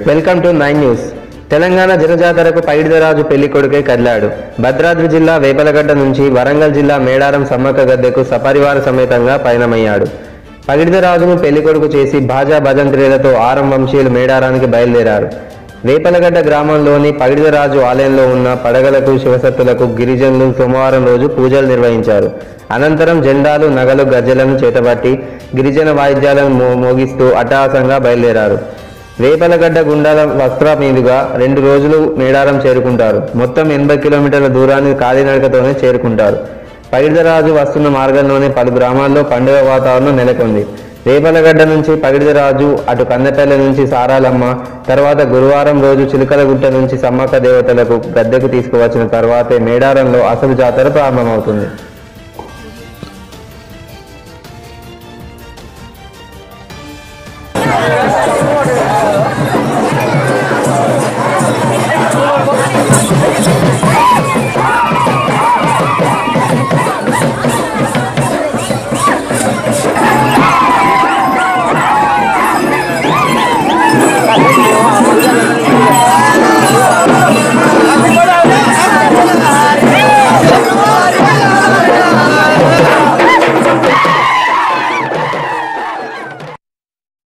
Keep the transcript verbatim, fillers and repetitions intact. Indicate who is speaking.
Speaker 1: Welcome to nine news. Telangana జనజాతరకు పైడిదరాజు పెళ్లి కొడుకై కదిలాడు. భద్రాద్రి జిల్లా వేపలగడ్డ నుంచి వరంగల్ జిల్లా మేడారం సమ్మక్క గద్దెకు సపరివార సమేతంగా పయనమయ్యాడు. పగిడిదరాజును పెళ్లి కొడుకు చేసి భాజా భజంత్రీలతో ఆరం వంశీయులు మేడారానికి బయలుదేరారు. వేపలగడ్డ గ్రామంలోని పగిడిదరాజు ఆలయంలో ఉన్న పడగలకు శివసత్తులకు గిరిజనులు సోమవారం రోజు పూజలు నిర్వహించారు. అనంతరం జెండాలు, నగలు, గజ్జలను చేతబట్టి గిరిజన వాయిద్యాలను మోగిస్తూ అట్టహాసంగా బయలుదేరారు. వేపలగడ్డ గుండాల వస్త్ర మీదుగా రెండు రోజులు మేడారం చేరుకుంటారు. మొత్తం ఎనభై కిలోమీటర్ల దూరాన్ని కాలినడకతోనే చేరుకుంటారు. పగిడిదరాజు వస్తున్న మార్గంలోనే పలు గ్రామాల్లో పండుగ వాతావరణం నెలకొంది. వేపలగడ్డ నుంచి పగిడిదరాజు, అటు కందపల్లి నుంచి సారాలమ్మ, తర్వాత గురువారం రోజు చిలుకలగుట్ట నుంచి సమ్మక్క దేవతలకు గద్దెకు తీసుకువచ్చిన తర్వాతే మేడారంలో అసలు జాతర ప్రారంభమవుతుంది.